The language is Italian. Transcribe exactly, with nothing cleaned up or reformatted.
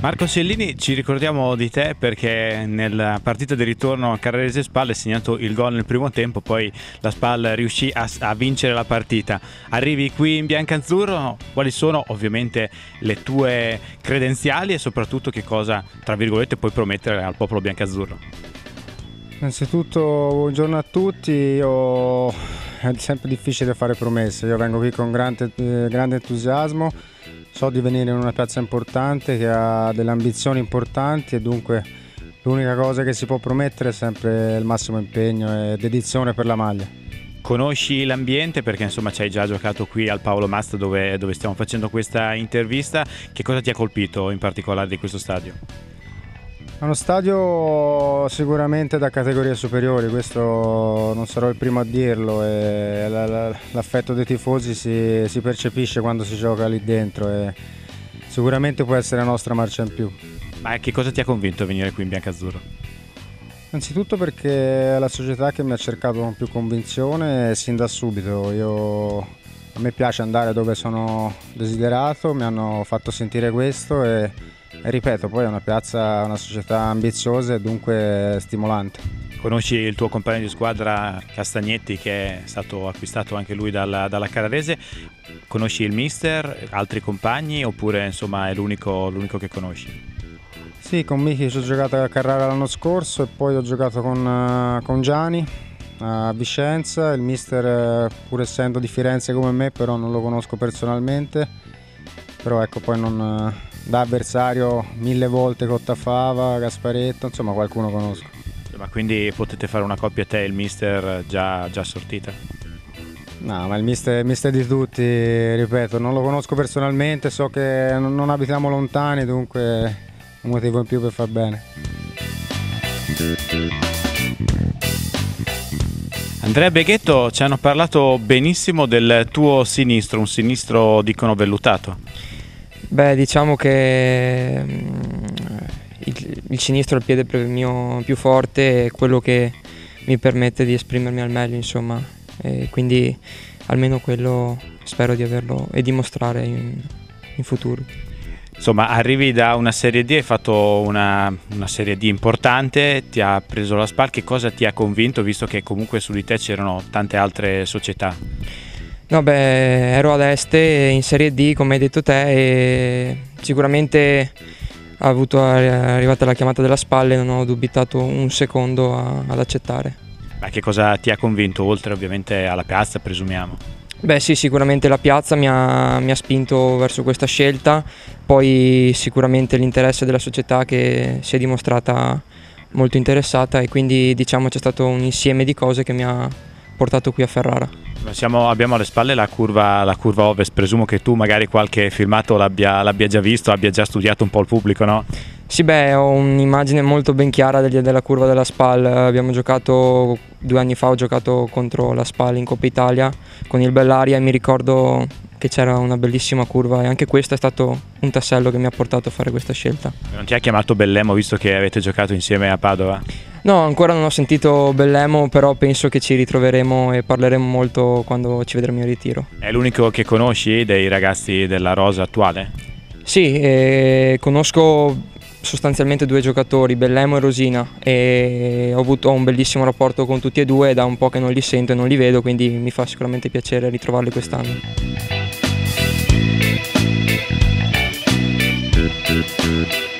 Marco Cellini, ci ricordiamo di te perché nella partita di ritorno a Carrarese Spal hai segnato il gol nel primo tempo, poi la Spal riuscì a, a vincere la partita. Arrivi qui in biancazzurro, quali sono ovviamente le tue credenziali e soprattutto che cosa, tra virgolette, puoi promettere al popolo biancazzurro? Innanzitutto buongiorno a tutti. Io... è sempre difficile fare promesse, io vengo qui con grande, grande entusiasmo, so di venire in una piazza importante che ha delle ambizioni importanti e dunque l'unica cosa che si può promettere è sempre il massimo impegno e dedizione per la maglia. Conosci l'ambiente perché insomma ci hai già giocato qui al Paolo Mast dove, dove stiamo facendo questa intervista, che cosa ti ha colpito in particolare di questo stadio? È uno stadio sicuramente da categorie superiori, questo non sarò il primo a dirlo, e l'affetto dei tifosi si, si percepisce quando si gioca lì dentro e sicuramente può essere la nostra marcia in più. Ma che cosa ti ha convinto a venire qui in biancazzurro? Innanzitutto perché è la società che mi ha cercato con più convinzione sin da subito. Io, a me piace andare dove sono desiderato, mi hanno fatto sentire questo e E ripeto, poi è una piazza, una società ambiziosa e dunque stimolante. Conosci il tuo compagno di squadra Castagnetti, che è stato acquistato anche lui dalla, dalla Carrarese? Conosci il mister, altri compagni oppure insomma è l'unico, l'unico che conosci? Sì, con Miki ci ho giocato a Carrara l'anno scorso e poi ho giocato con, con Gianni a Vicenza. Il mister, pur essendo di Firenze come me, però non lo conosco personalmente, però ecco, poi non... da avversario mille volte Cottafava, Gasparetto, insomma qualcuno conosco. Ma quindi potete fare una coppia te e il mister già, già sortita? No, ma il mister, il mister di tutti, ripeto, non lo conosco personalmente, so che non, non abitiamo lontani, dunque un motivo in più per far bene. Andrea Beghetto, ci hanno parlato benissimo del tuo sinistro, un sinistro dicono vellutato. Beh, diciamo che il, il sinistro è il piede mio più forte, è quello che mi permette di esprimermi al meglio, insomma, e quindi almeno quello spero di averlo e dimostrare in, in futuro. Insomma, arrivi da una Serie D, hai fatto una, una Serie D importante, ti ha preso la Spal, che cosa ti ha convinto, visto che comunque su di te c'erano tante altre società? No, beh, ero ad Este in Serie D, come hai detto te, e sicuramente ha avuto, è arrivata la chiamata della Spal e non ho dubitato un secondo a, ad accettare. Ma che cosa ti ha convinto, oltre ovviamente alla piazza, presumiamo? Beh sì, sicuramente la piazza mi ha, mi ha spinto verso questa scelta, poi sicuramente l'interesse della società che si è dimostrata molto interessata e quindi diciamo c'è stato un insieme di cose che mi ha portato qui a Ferrara. Siamo, abbiamo alle spalle la curva, la curva ovest, presumo che tu magari qualche filmato l'abbia, l'abbia già visto, abbia già studiato un po' il pubblico, no? Sì, beh, ho un'immagine molto ben chiara degli, della curva della Spal. Abbiamo giocato, due anni fa ho giocato contro la Spal in Coppa Italia con il Bellaria e mi ricordo che c'era una bellissima curva e anche questo è stato un tassello che mi ha portato a fare questa scelta. Non ti ha chiamato Bellemo visto che avete giocato insieme a Padova? No, ancora non ho sentito Bellemo, però penso che ci ritroveremo e parleremo molto quando ci vedremo in ritiro. È l'unico che conosci dei ragazzi della rosa attuale? Sì, eh, conosco sostanzialmente due giocatori, Bellemo e Rosina, e ho avuto un bellissimo rapporto con tutti e due, da un po' che non li sento e non li vedo, quindi mi fa sicuramente piacere ritrovarli quest'anno.